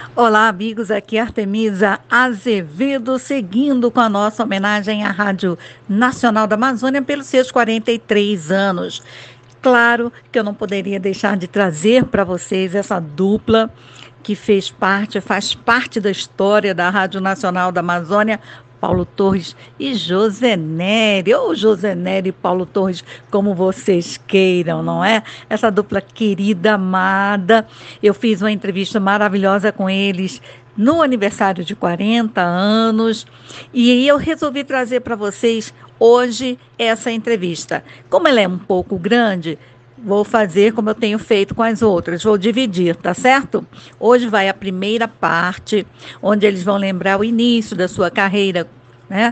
Olá, amigos, aqui é Artemisa Azevedo, seguindo com a nossa homenagem à Rádio Nacional da Amazônia pelos seus 43 anos. Claro que eu não poderia deixar de trazer para vocês essa dupla que faz parte da história da Rádio Nacional da Amazônia, Paulo Torres e José Nery, ou José Nery e Paulo Torres, como vocês queiram, não é? Essa dupla querida, amada. Eu fiz uma entrevista maravilhosa com eles no aniversário de 40 anos e eu resolvi trazer para vocês hoje essa entrevista. Como ela é um pouco grande, vou fazer como eu tenho feito com as outras, vou dividir, tá certo? Hoje vai a primeira parte, onde eles vão lembrar o início da sua carreira, né?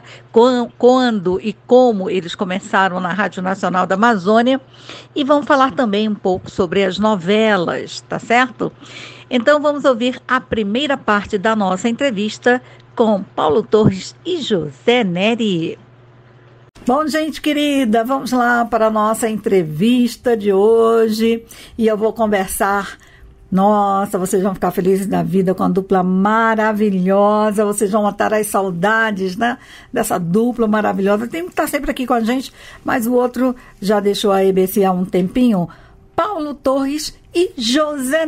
Quando e como eles começaram na Rádio Nacional da Amazônia, e vão falar também um pouco sobre as novelas, tá certo? Então vamos ouvir a primeira parte da nossa entrevista com Paulo Torres e José Nery. Bom, gente querida, vamos lá para a nossa entrevista de hoje e eu vou conversar. Nossa, vocês vão ficar felizes da vida com a dupla maravilhosa, vocês vão matar as saudades, né, dessa dupla maravilhosa. Tem que estar sempre aqui com a gente, mas o outro já deixou a EBC há um tempinho. Paulo Torres e José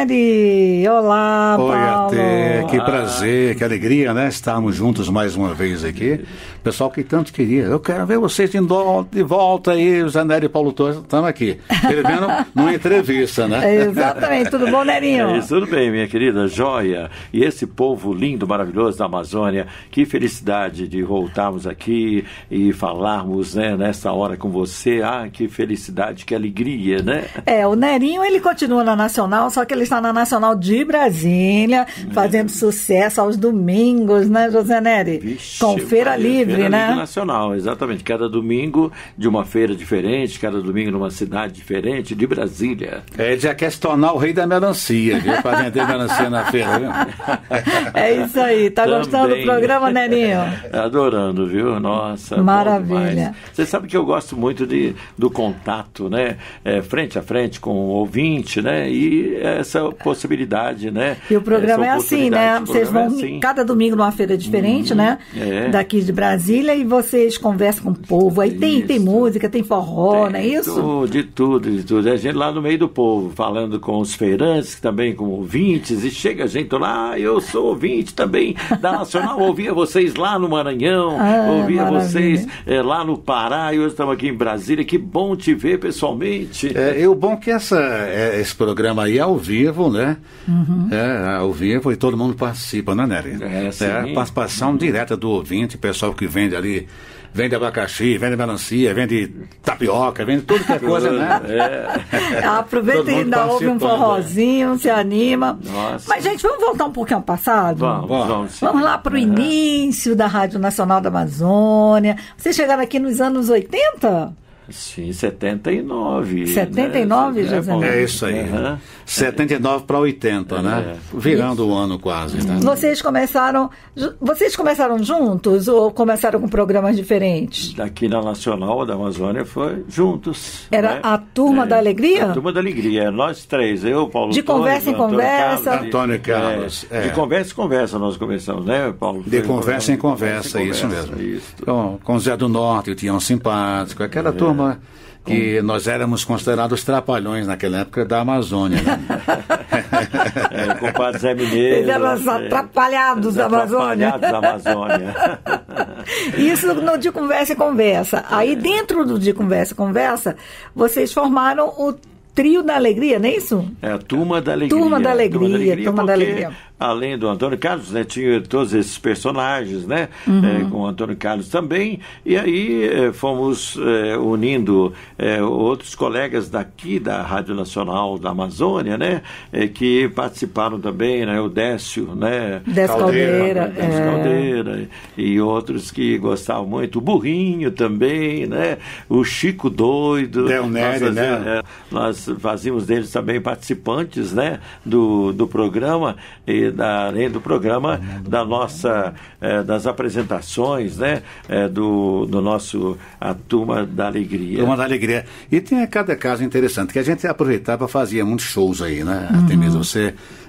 Nery. Olá, Oi, Paulo. Até, que prazer, que alegria, né? Estarmos juntos mais uma vez aqui. Pessoal que tanto queria. Eu quero ver vocês de volta aí, José Nery e Paulo Torres. Estamos aqui. Pelo menos numa entrevista, né? Exatamente. Tudo bom, Nerinho? Tudo bem, minha querida joia. E esse povo lindo, maravilhoso da Amazônia. Que felicidade de voltarmos aqui e falarmos, né, nessa hora com você. Ah, que felicidade, que alegria, né? O Nerinho, ele continua na Nacional, só que ele está na Nacional de Brasília, fazendo sucesso aos domingos, né, José Nery? Vixe, com Feira Livre, Feira né? Livre Nacional, exatamente. Cada domingo de uma feira diferente, cada domingo numa cidade diferente, de Brasília. Ele já quer se tornar o rei da melancia, viu? Para vender melancia na feira, viu? É isso aí. Tá gostando do programa, Nerinho? Adorando, viu? Nossa, maravilha. Você sabe que eu gosto muito do contato, né? Frente a frente com o ouvinte, né? E essa possibilidade, né? E o programa é assim, né? Vocês vão cada domingo numa feira diferente, né? Daqui de Brasília, e vocês conversam com o povo. Aí tem música, tem forró, não é isso? De tudo. A gente lá no meio do povo, falando com os feirantes, também com ouvintes, e chega a gente lá, eu sou ouvinte também da Nacional, ouvia vocês lá no Maranhão, ouvia vocês lá no Pará, e hoje estamos aqui em Brasília. Que bom te ver pessoalmente. E o bom que esse programa aí é ao vivo, né? Ao vivo, e todo mundo participa, né, Nery? A participação direta do ouvinte, pessoal que vende ali, vende abacaxi, vende melancia, vende tapioca, vende tudo que é coisa, né? Aproveita e ainda ouve um forrozinho, se anima. Nossa. Mas, gente, vamos voltar um pouquinho ao passado? Vamos lá para o início da Rádio Nacional da Amazônia. Vocês chegaram aqui nos anos 80? Sim, 79. 79, né? José? É isso aí. 79 para 80, né? Virando o ano quase, né? Vocês começaram juntos ou começaram com programas diferentes? Daqui na Nacional da Amazônia foi juntos. Era, né? A Turma da Alegria? A Turma da Alegria, nós três, eu, Paulo De Torres, conversa em conversa. Antônio Carlos. De conversa em conversa nós começamos, né, Paulo? De conversa em conversa, isso mesmo. Isso. Com o Zé do Norte, o Tião Simpático, aquela turma que nós éramos considerados trapalhões naquela época da Amazônia, né? Compadre Zé Mineiro. Eles eram os atrapalhados da Amazônia. Isso no De Conversa em Conversa. Aí dentro do De Conversa em Conversa, vocês formaram o Trio da Alegria, não é isso? A Turma da Alegria. Turma da Alegria. Além do Antônio Carlos, né, tinha todos esses personagens, né, com o Antônio Carlos também, e aí fomos unindo outros colegas daqui da Rádio Nacional da Amazônia, né, que participaram também, né, o Décio, né, Décio Caldeira, e outros que gostavam muito, o Burrinho também, né, o Chico Doido, Del Nery, né? Nós fazíamos deles também participantes, né, do programa, e além do programa, da nossa, das apresentações, né, do nosso A Turma da Alegria. Turma da Alegria. E tem cada caso interessante, que a gente aproveitava para fazer muitos shows aí, né, Artemisa? Você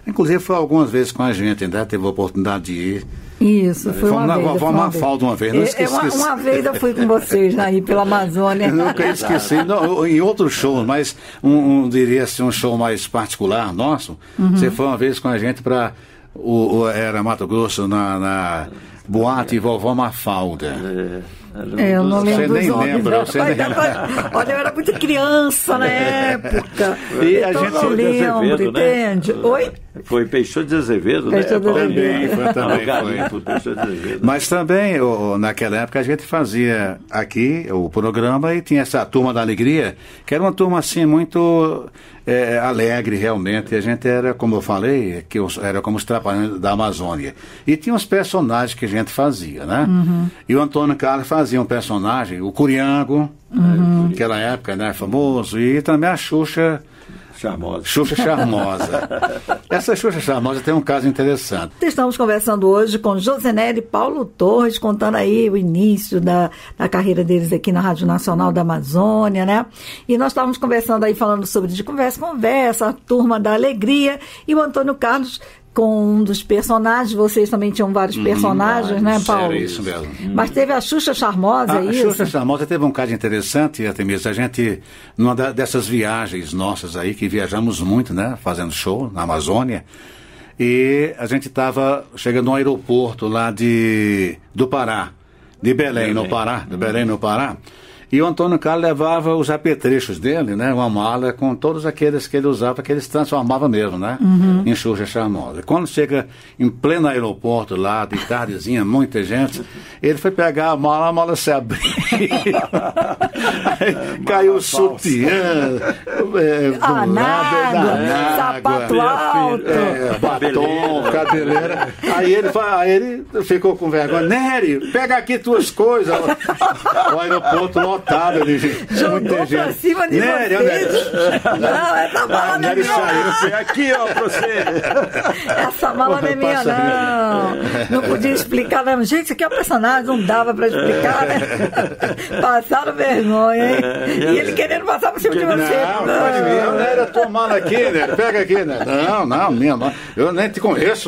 Inclusive foi algumas vezes com a gente, ainda teve a oportunidade de ir. Isso, foi uma vez. Foi uma falta uma vez, não esqueci. Uma vez eu fui com vocês aí pela Amazônia. Eu nunca esqueci, em outros shows, mas diria assim, um show mais particular nosso. Você foi uma vez com a gente para era Mato Grosso, na Boate Vovó Mafalda. Eu não lembro dos nomes. Você nem lembra. Olha, eu era muito criança na época. E então a gente não lembro, entende? Né? Oi? Foi Peixoto de Azevedo, Peixoto de Azevedo. Também foi Peixoto de Azevedo. Mas também, naquela época, a gente fazia aqui o programa e tinha essa Turma da Alegria, que era uma turma assim muito alegre realmente. E a gente era, como eu falei, era como os Trapalhões da Amazônia. E tinha uns personagens que a gente fazia, né? E o Antônio Carlos fazia um personagem, o Curiango, naquela época, né, famoso, e também a Xuxa Charmosa. Essa Xuxa Charmosa tem um caso interessante. Estamos conversando hoje com Josenelli e Paulo Torres, contando aí o início da carreira deles aqui na Rádio Nacional da Amazônia, né? E nós estávamos conversando aí, falando sobre de conversa, a Turma da Alegria, e o Antônio Carlos com um dos personagens. Vocês também tinham vários personagens, né, Paulo? Era isso mesmo. Mas teve a Xuxa Charmosa, A Xuxa Charmosa teve um caso interessante, Artemisa. A gente, numa dessas viagens nossas aí, que viajamos muito, né, fazendo show na Amazônia, e a gente estava chegando no aeroporto lá do Pará, de Belém, no Pará. E o Antônio Carlos levava os apetrechos dele, né? Uma mala com todos aqueles que ele usava, que ele se transformava mesmo, né? Em Xuxa Charmosa. Quando chega em pleno aeroporto lá, de tardezinha, muita gente, ele foi pegar a mala se abriu. Caiu o sutiã, sapato alto, batom, cabeleira. Aí ele ficou com vergonha. Nery, pega aqui tuas coisas. O aeroporto lotado. Jogou pra cima de vocês. Não, essa mala não é minha. Aqui, ó, pra você. Essa mala não é minha, não. Não podia explicar, não. Gente, isso aqui é um personagem, não dava pra explicar, né? Passaram vergonha, hein? E ele querendo passar por cima de você. Não, pode vir. Não era tua mala aqui, né? Pega aqui, né? Não, minha mala. Eu nem te conheço.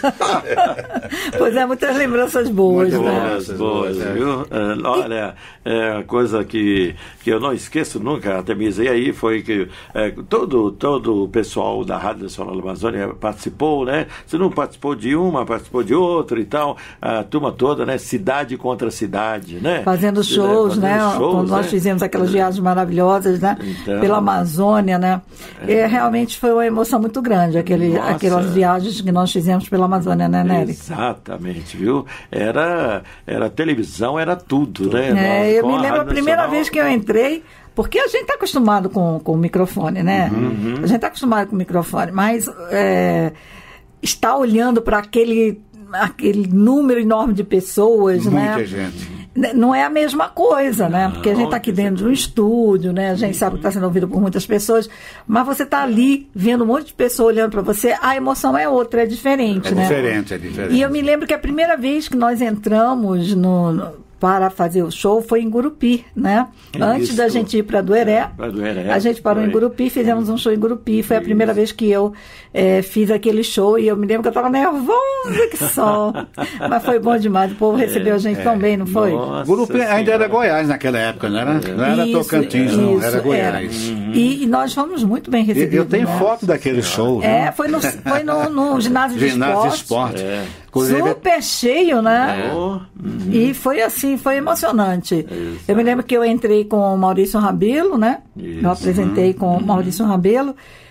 Pois é, muitas lembranças boas, né? Boas, viu? Olha, coisa que eu não esqueço nunca, Artemisa, e aí foi que todo o pessoal da Rádio Nacional da Amazônia participou, né? Se não participou de uma, participou de outra e tal, a turma toda, né? Cidade contra cidade, né? Fazendo shows, né? Quando nós fizemos aquelas viagens maravilhosas, né? Então, pela Amazônia, né? Realmente foi uma emoção muito grande, aquelas viagens que nós fizemos pela Amazônia, né, Nery? Exatamente, viu? Era televisão, era tudo, né? Eu me lembro a primeira vez que eu entrei, porque a gente está acostumado com o microfone, né? A gente está acostumado com o microfone, mas está olhando para aquele número enorme de pessoas, Muita gente. Não é a mesma coisa, né? Porque a gente está aqui dentro de um estúdio, né? A gente sabe que está sendo ouvido por muitas pessoas, mas você está ali vendo um monte de pessoas olhando para você, a emoção é outra, é diferente, né? É diferente. E eu me lembro que a primeira vez que nós entramos para fazer o show foi em Gurupi, né? Antes da gente ir para Dueré, a gente parou em Gurupi, fizemos um show em Gurupi. Foi a primeira vez que eu fiz aquele show e eu me lembro que eu estava nervosa que só. Mas foi bom demais, o povo recebeu a gente tão bem, não foi? Gurupi ainda era Goiás naquela época, não era? Não era Tocantins, não, era Goiás. E nós fomos muito bem recebidos. Eu tenho foto daquele show. Foi no ginásio de esporte. Super cheio, né? E foi assim, foi emocionante. Exato. Eu me lembro que eu entrei com o Maurício Rabelo, né? Isso. Eu apresentei com o Maurício Rabelo,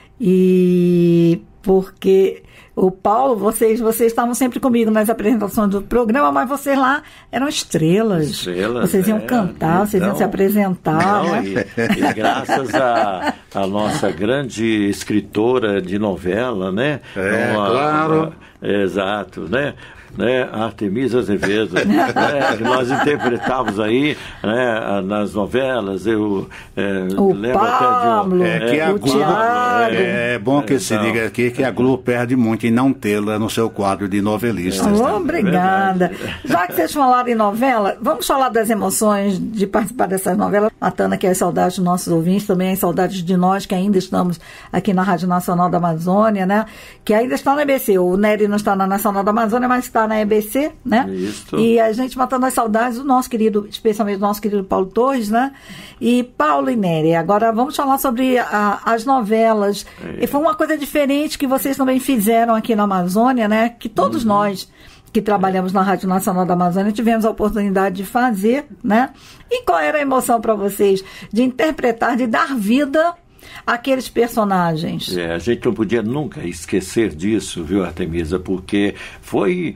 e porque o Paulo, vocês estavam sempre comigo nas apresentações do programa, mas vocês lá eram estrelas. Vocês iam cantar, vocês iam se apresentar. Né? E graças à nossa grande escritora de novela, né? Claro. Exato, né? Artemisa Azevedo, que nós interpretávamos aí, né, nas novelas. Eu lembro Pablo, até de a Globo. É bom que se diga aqui que a Globo perde muito em não tê-la no seu quadro de novelistas. Obrigada. Já que vocês falaram em novela, vamos falar das emoções de participar dessas novelas, matando aqui as saudades dos nossos ouvintes, também as saudades de nós que ainda estamos aqui na Rádio Nacional da Amazônia, né? Que ainda está na EBC. O Nery não está na Nacional da Amazônia, mas está na EBC, né? Isso. E a gente matando as saudades do nosso querido, especialmente do nosso querido Paulo Torres, né? E Paulo e Nery, agora vamos falar sobre as novelas. E foi uma coisa diferente que vocês também fizeram aqui na Amazônia, né? Que todos nós que trabalhamos na Rádio Nacional da Amazônia tivemos a oportunidade de fazer, né? E qual era a emoção para vocês de interpretar, de dar vida àqueles personagens? A gente não podia nunca esquecer disso, viu, Artemisa, porque foi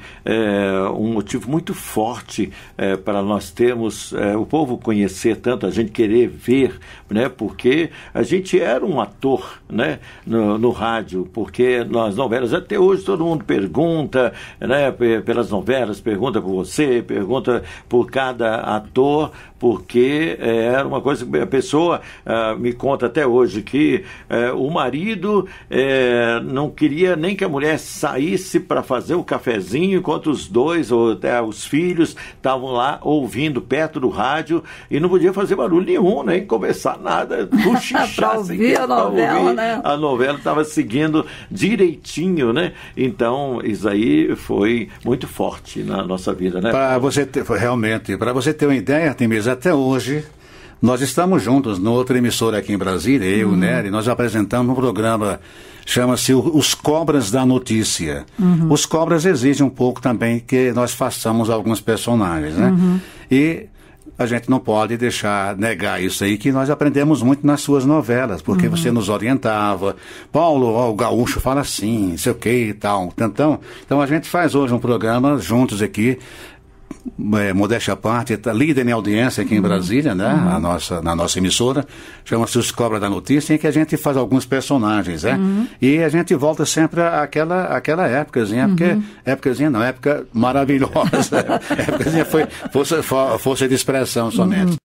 um motivo muito forte para nós termos, o povo conhecer tanto, a gente querer ver, né, porque a gente era um ator, né, no rádio, porque nas novelas, até hoje todo mundo pergunta, né, pelas novelas, pergunta por você, pergunta por cada ator, porque era uma coisa que a pessoa me conta até hoje, que o marido não queria nem que a mulher saísse para fazer o cafezinho, enquanto os dois, ou até os filhos, estavam lá ouvindo perto do rádio e não podia fazer barulho nenhum, nem conversar nada, cochichar. Para ouvir a novela, né? A novela estava seguindo direitinho, né? Então, isso aí foi muito forte na nossa vida, né? Para você ter uma ideia, Artemisa, até hoje nós estamos juntos no outra emissora aqui em Brasília, eu e o Nery, nós apresentamos um programa, chama-se Os Cobras da Notícia. Os Cobras exigem um pouco também que nós façamos alguns personagens, né? E a gente não pode negar isso aí, que nós aprendemos muito nas suas novelas, porque você nos orientava. Paulo, o gaúcho fala assim, sei o que e tal. Então a gente faz hoje um programa juntos aqui, modéstia à parte, líder em audiência aqui em Brasília, né? Na nossa emissora, chama-se Os Cobras da Notícia, em que a gente faz alguns personagens, né? E a gente volta sempre àquela épocazinha, porque época maravilhosa. Épocazinha foi força de expressão somente.